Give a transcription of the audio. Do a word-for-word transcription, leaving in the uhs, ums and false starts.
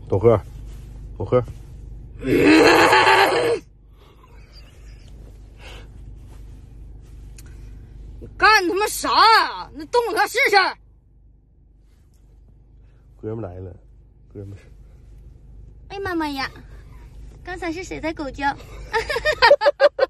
多喝，多喝。 你干他妈啥呀？那动它试试。 哥们来了，哥们。 哎妈妈呀，刚才是谁在狗叫？